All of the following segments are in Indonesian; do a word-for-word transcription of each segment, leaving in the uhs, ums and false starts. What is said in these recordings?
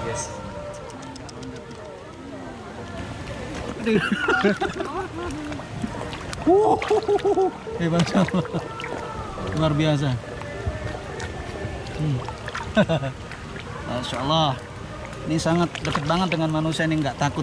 guys. Hebat banget. Luar biasa. Hmm. Masya Allah. Ini sangat dekat banget dengan manusia, ini nggak takut.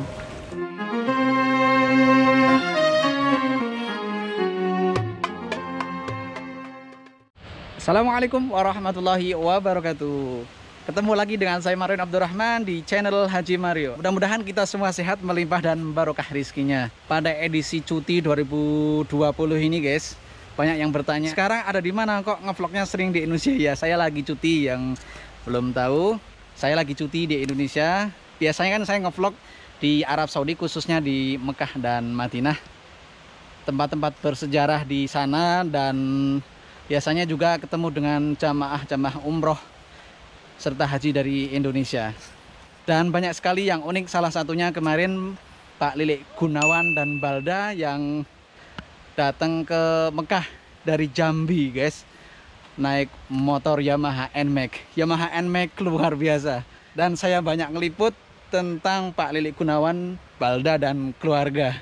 Assalamualaikum warahmatullahi wabarakatuh. Ketemu lagi dengan saya Mario Abdurrahman di channel Haji Mario. Mudah-mudahan kita semua sehat, melimpah dan barokah rizkinya. Pada edisi cuti dua ribu dua puluh ini guys, banyak yang bertanya, sekarang ada di mana kok ngevlognya sering di Indonesia? Ya, saya lagi cuti. Yang belum tahu, saya lagi cuti di Indonesia. Biasanya kan saya ngevlog di Arab Saudi, khususnya di Mekah dan Madinah. Tempat-tempat bersejarah di sana, dan biasanya juga ketemu dengan jamaah-jamaah umroh serta haji dari Indonesia. Dan banyak sekali yang unik, salah satunya kemarin Pak Lilik Gunawan dan Balda yang datang ke Mekah dari Jambi guys, naik motor Yamaha N-Max. Yamaha N-Max luar biasa. Dan saya banyak ngeliput tentang Pak Lilik Gunawan, Balda dan keluarga.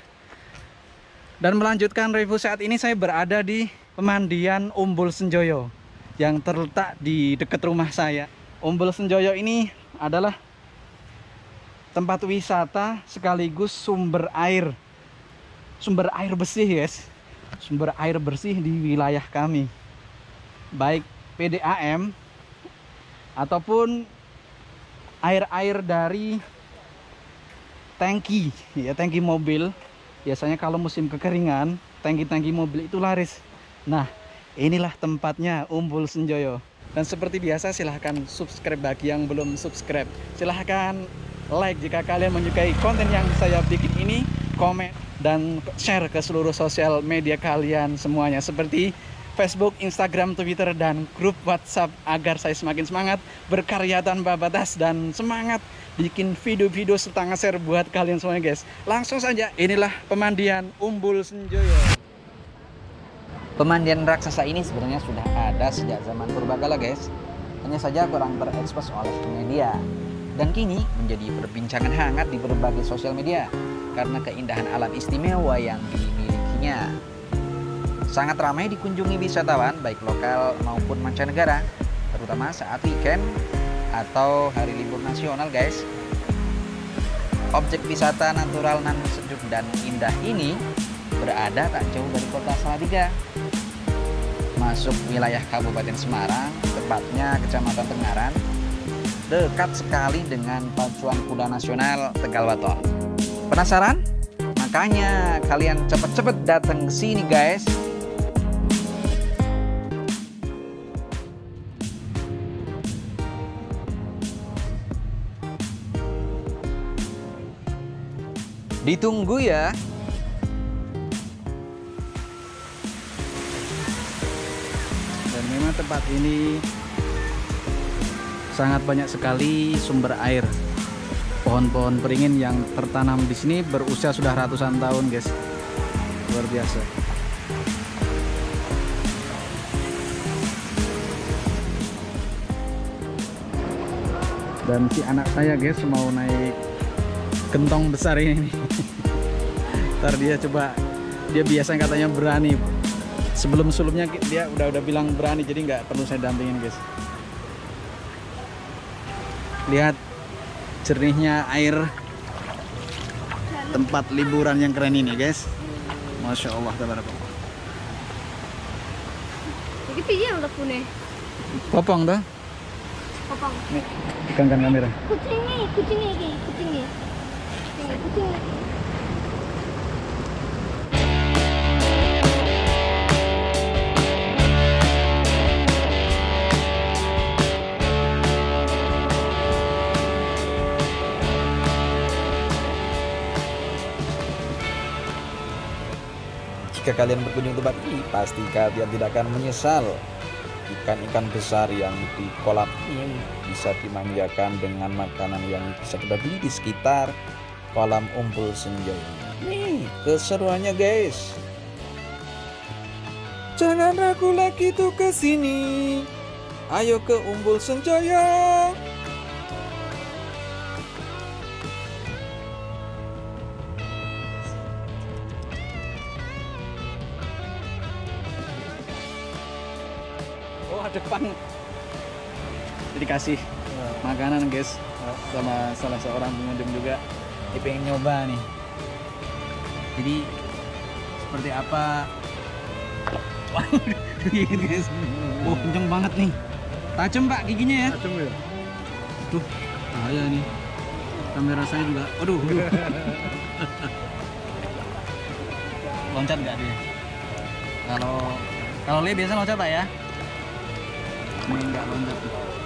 Dan melanjutkan review, saat ini saya berada di pemandian Umbul Senjoyo yang terletak di dekat rumah saya. Umbul Senjoyo ini adalah tempat wisata sekaligus sumber air. Sumber air bersih guys. Sumber air bersih di wilayah kami. Baik P D A M ataupun air-air dari tangki, ya tangki mobil. Biasanya kalau musim kekeringan, tangki-tangki mobil itu laris. Nah, inilah tempatnya Umbul Senjoyo. Dan seperti biasa, silahkan subscribe bagi yang belum subscribe. Silahkan like jika kalian menyukai konten yang saya bikin ini, komen dan share ke seluruh sosial media kalian semuanya, seperti Facebook, Instagram, Twitter, dan grup WhatsApp, agar saya semakin semangat berkarya tanpa batas dan semangat bikin video-video serta nge-share buat kalian semuanya guys. Langsung saja, inilah pemandian Umbul Senjoyo. Pemandian raksasa ini sebenarnya sudah ada sejak zaman purbakala guys, hanya saja kurang terekspos oleh media, dan kini menjadi perbincangan hangat di berbagai sosial media karena keindahan alam istimewa yang dimilikinya. Sangat ramai dikunjungi wisatawan baik lokal maupun mancanegara, terutama saat weekend atau hari libur nasional guys. Objek wisata natural nan sejuk dan indah ini berada tak jauh dari kota Salatiga, masuk wilayah Kabupaten Semarang, tepatnya Kecamatan Tengaran, dekat sekali dengan Pacuan Kuda Nasional Tegal Waton. Penasaran? Makanya kalian cepet-cepet datang ke sini guys. Ditunggu ya. Dan memang tempat ini sangat banyak sekali sumber air. Pohon-pohon beringin yang tertanam di sini berusia sudah ratusan tahun, guys. Luar biasa. Dan si anak saya, guys, mau naik gentong besar ini. Ntar dia coba, dia biasanya katanya berani. Sebelum-sebelumnya dia udah udah bilang berani, jadi nggak perlu saya dampingin guys. Lihat jernihnya air tempat liburan yang keren ini guys. Masya Allah, tabarakallah. Ini piye udah punya? Popong tuh. Popong. Nih, pegang kamera. Kucing nih, kucing nih, kucing nih. Kucing, kucing. Jika kalian berkunjung tempat ini, pasti kalian tidak akan menyesal. Ikan-ikan besar yang di kolam ini bisa dimanjakan dengan makanan yang bisa kita beli di sekitar kolam Umbul Senjoyo. Nih keseruannya guys. Jangan ragu lagi tuh ke sini. Ayo ke Umbul Senjoyo. lapang. Jadi kasih makanan guys sama salah seorang pengunjung juga. Dia pengen nyoba nih. Jadi seperti apa? Wah, guys. Oh, kenceng banget nih. Tajam Pak giginya ya. Tajam ya. Aduh, bahaya nih. Kamera saya juga. Aduh. aduh. Loncat nggak dia? Kalau kalau Le biasa loncat Pak ya? Ini nggak loncat.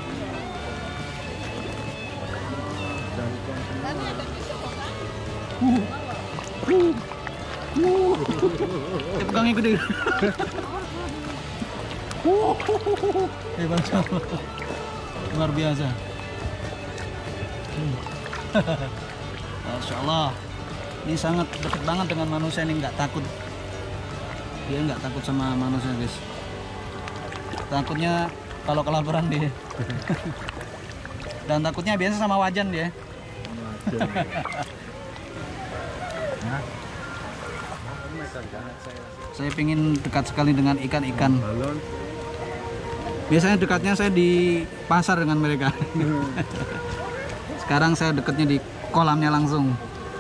Uh. Uh. Uh. Pegangnya gede. Uh. Hebat banget. Luar biasa. Hmm. Masya Allah. Ini sangat dekat banget dengan manusia, ini nggak takut. Dia nggak takut sama manusia guys. Takutnya kalau kelaparan dia. Dan takutnya biasa sama wajan dia. Saya pingin dekat sekali dengan ikan-ikan. Biasanya dekatnya saya di pasar dengan mereka. Sekarang saya dekatnya di kolamnya langsung.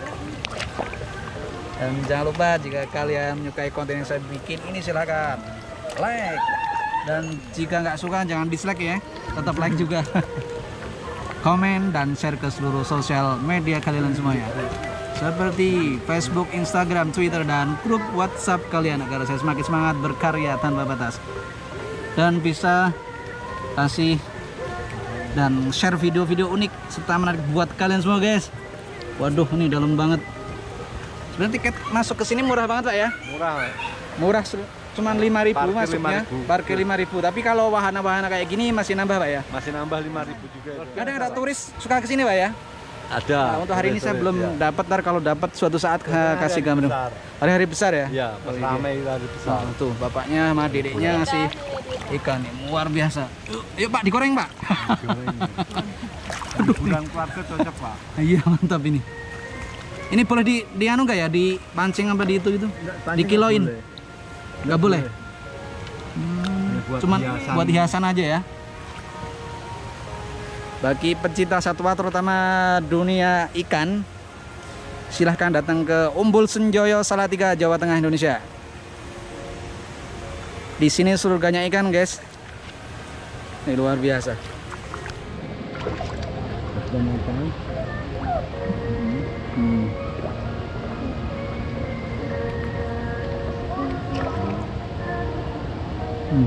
Dan jangan lupa jika kalian menyukai konten yang saya bikin ini silahkan like. Dan jika nggak suka jangan dislike ya, tetap like juga. Komen dan share ke seluruh sosial media kalian semuanya, seperti Facebook, Instagram, Twitter, dan grup WhatsApp kalian agar saya semakin semangat berkarya tanpa batas. Dan bisa kasih dan share video-video unik serta menarik buat kalian semua guys. Waduh, ini dalam banget. Sebenarnya tiket masuk ke sini murah banget Pak ya? Murah. Murah, cuman lima ribu Parkir masuknya. lima ribu. Parkir lima ribu. Tapi kalau wahana-wahana kayak gini masih nambah Pak ya? Masih nambah lima ribu juga. Kadang ada turis suka ke sini Pak ya? Ada. Nah, untuk hari ini saya turis, belum ya. dapat, ntar kalau dapat suatu saat ke, kasih Hari gambar. besar. Hari-hari besar ya? Iya, pas Oh, iya. ramai hari besar. Nah, tuh bapaknya sama dedeknya ngasih ikan nih, luar biasa. Yuk, yuk Pak, digoreng Pak. Aduh, kurang keluarga cocok Pak. Iya mantap ini. Ini boleh di, di anu nggak ya? Dipancing apa di itu gitu? Dikiloin? Nggak boleh. Hmm, Buat cuman hiasan. buat hiasan aja ya. Bagi pecinta satwa terutama dunia ikan, silahkan datang ke Umbul Senjoyo, Salatiga, Jawa Tengah, Indonesia. Di sini surganya ikan guys. Ini luar biasa. Hmm. Hmm.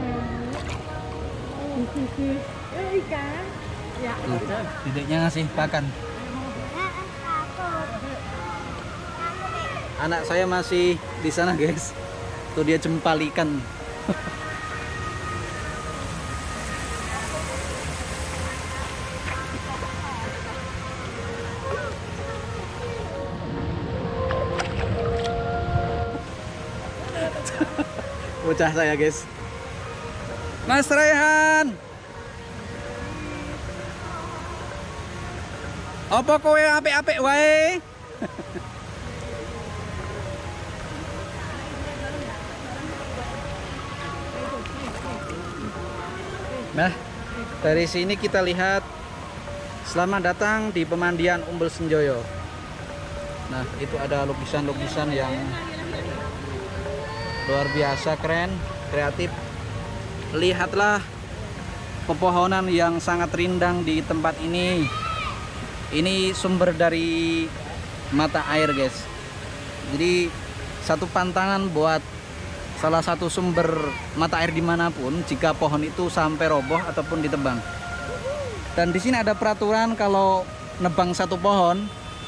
Tuh, dedeknya ngasih pakan. Anak saya masih di sana guys. Tuh dia jempal ikan. Bocah saya guys. Mas Raihan, apa kowe apik-apik wae? Nah, dari sini kita lihat selamat datang di pemandian Umbul Senjoyo. Nah, itu ada lukisan-lukisan yang luar biasa, keren, kreatif. Lihatlah pepohonan yang sangat rindang di tempat ini. Ini sumber dari mata air guys. Jadi satu pantangan buat salah satu sumber mata air dimanapun jika pohon itu sampai roboh ataupun ditebang. Dan di sini ada peraturan kalau nebang satu pohon,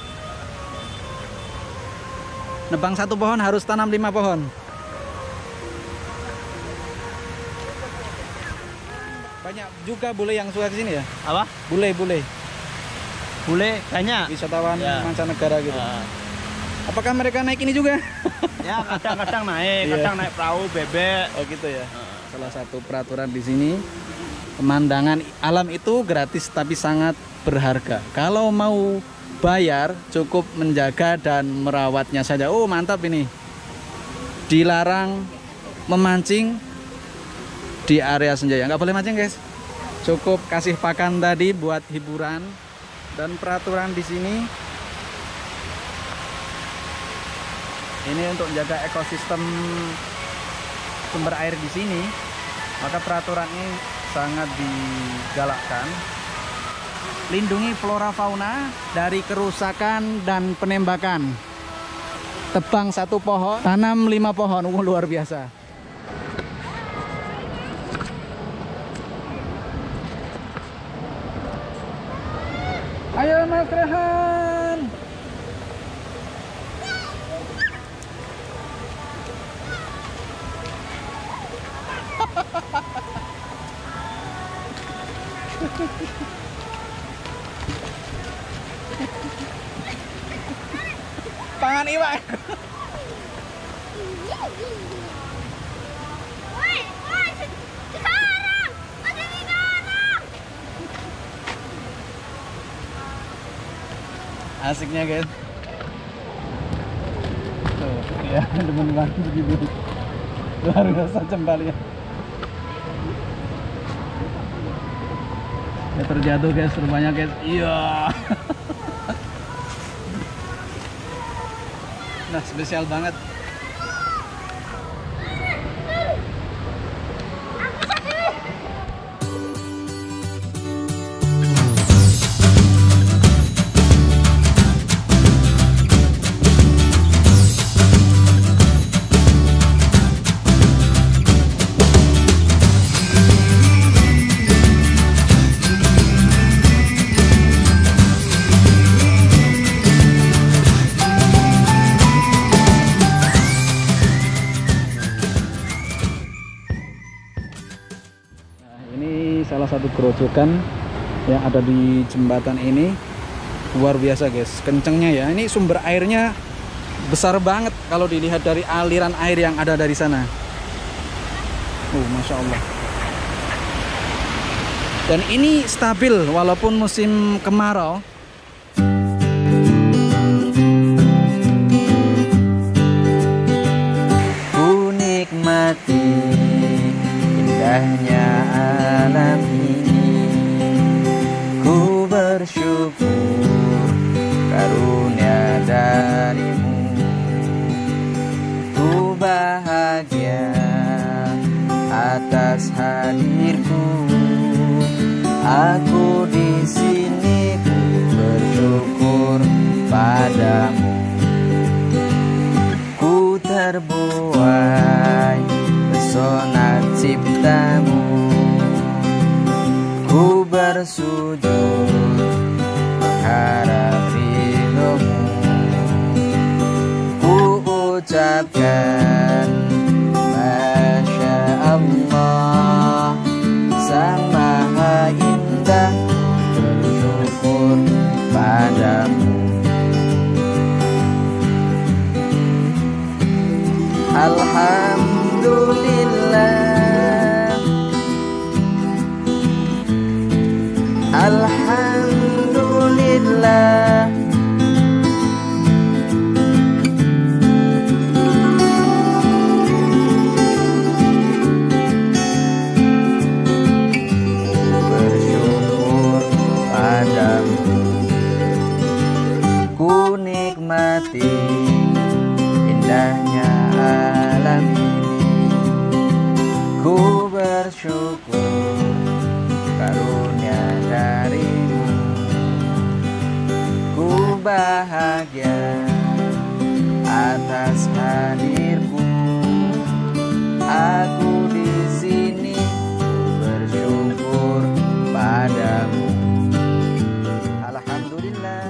nebang satu pohon harus tanam lima pohon. Banyak juga bule yang suka kesini ya? Apa? Bule-bule, Bule banyak. wisatawan Ya. mancanegara gitu. Ya. Apakah mereka naik ini juga? Ya, kadang-kadang naik, Iya. kadang naik perahu, bebek. Oh gitu ya. Salah satu peraturan di sini, pemandangan alam itu gratis tapi sangat berharga. Kalau mau bayar, cukup menjaga dan merawatnya saja. Oh mantap ini. Dilarang memancing di area Senjaya. Nggak boleh mancing guys, cukup kasih pakan tadi buat hiburan. Dan peraturan di sini ini untuk menjaga ekosistem sumber air di sini, maka peraturan ini sangat digalakkan. Lindungi flora fauna dari kerusakan dan penembakan. Tebang satu pohon, tanam lima pohon. Uh, luar biasa. Ayo Mas Rehan. Pangan iwak. Woi, woi, sekarang, ada sekarang. Asiknya guys. Tuh, ya demen banget begitu. Luar biasa cembalnya. Ya terjatuh guys, rumahnya guys. Iya. Nah, spesial banget. Salah satu kerojokan yang ada di jembatan ini, luar biasa guys, kencengnya ya. Ini sumber airnya besar banget kalau dilihat dari aliran air yang ada dari sana. Oh, masya Allah. Dan ini stabil walaupun musim kemarau. Ku nikmati indahnya alam ini, ku bersyukur karunia darimu, ku bahagia atas hadirku, aku di sini ku bersyukur padamu, ku terbuai pesona ciptamu, ku bersujud mengharap ridhomu, ku ucapkan Masya Allah, Sang Maha Indah, bersyukur padamu. Alhamdulillah, Alhamdulillah, bersyukur padamu, ku nikmati indahnya alam ini, ku bersyukur karunia darimu, ku bahagia atas hadirku, aku di sini bersyukur padamu. Alhamdulillah.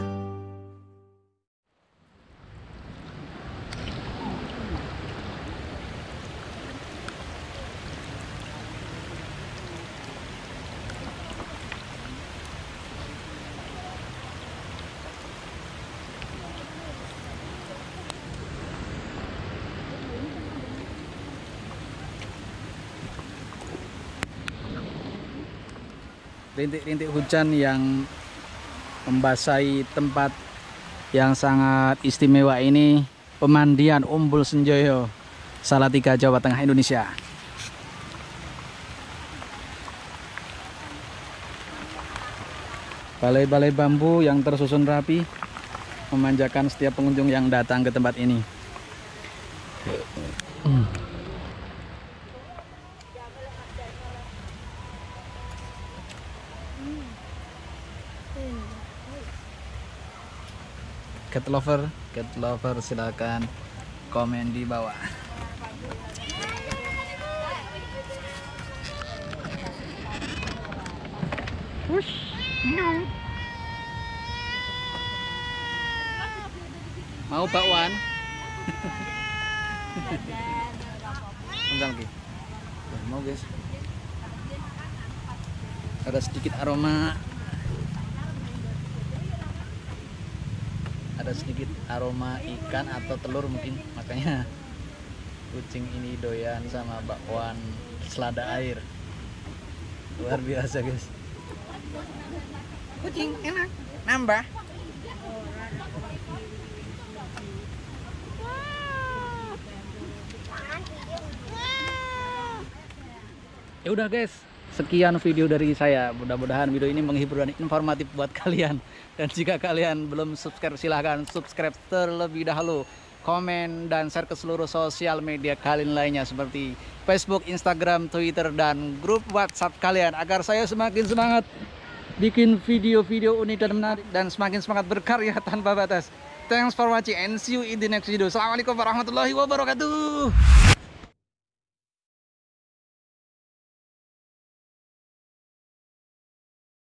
Rintik-rintik hujan yang membasahi tempat yang sangat istimewa ini, pemandian Umbul Senjoyo, Salatiga, Jawa Tengah, Indonesia. balai-balai bambu yang tersusun rapi memanjakan setiap pengunjung yang datang ke tempat ini. Cat lover, cat lover silakan komen di bawah. Mau bakwan? Bentar lagi. Mau guys. Ada sedikit aroma. Ada sedikit aroma ikan atau telur mungkin, makanya kucing ini doyan sama bakwan selada air. Luar biasa guys. Kucing enak, nambah. Ya udah guys, sekian video dari saya. Mudah-mudahan video ini menghibur dan informatif buat kalian. Dan jika kalian belum subscribe, silahkan subscribe terlebih dahulu. Komen dan share ke seluruh sosial media kalian lainnya seperti Facebook, Instagram, Twitter, dan grup WhatsApp kalian, agar saya semakin semangat bikin video-video unik dan menarik dan semakin semangat berkarya tanpa batas. Thanks for watching and see you in the next video. Assalamualaikum warahmatullahi wabarakatuh.